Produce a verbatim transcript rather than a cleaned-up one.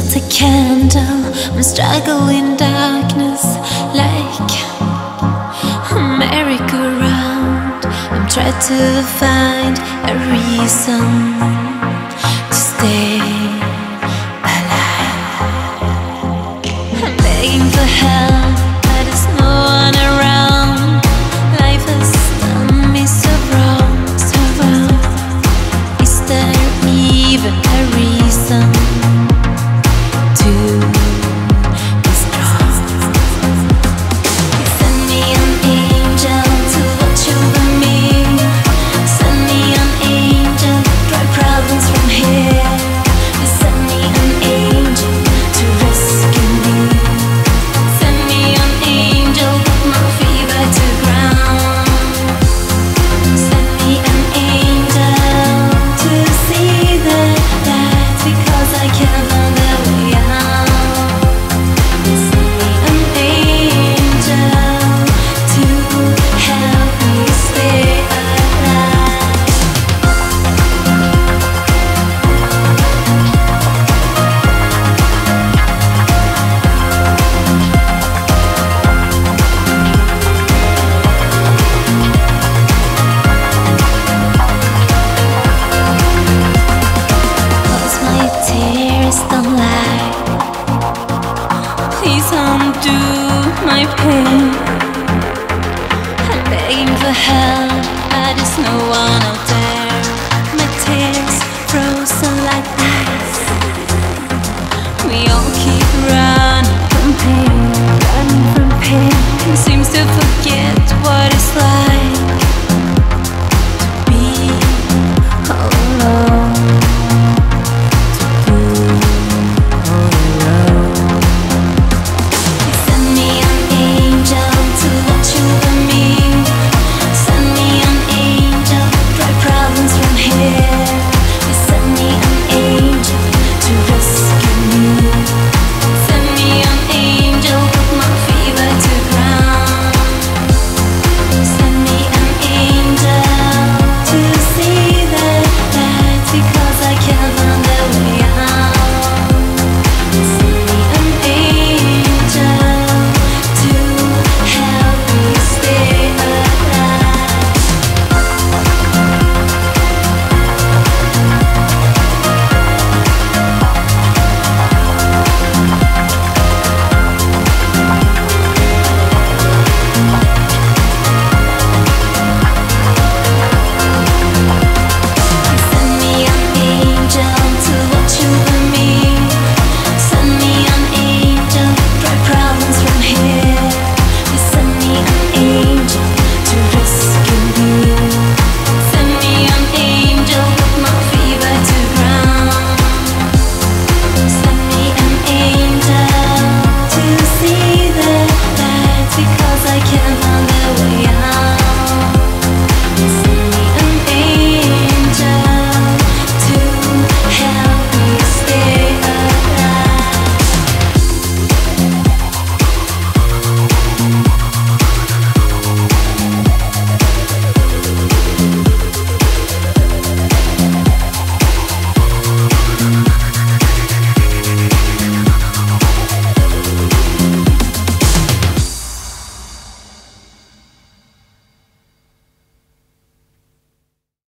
lit a candle, I'm struggling in darkness like a merry-go-round. I'm trying to find a reason to stay alive. I'm begging for help, but there's no one around. Life has done me so wrong, so wrong. Is there even a reason to be strong? Send me an angel to watch over me. Send me an angel, drive problems from here. Send me an angel to rescue me. Send me an angel, put my feet back to ground. Send me an angel to see the light, because I can't find a way out. Send me an angel to help me stay alive. Cause my tears don't lie. Please undo my pain. I'm begging for help, but there's no one out there. My tears frozen like ice. We all keep running from pain, running from pain. It seems to forget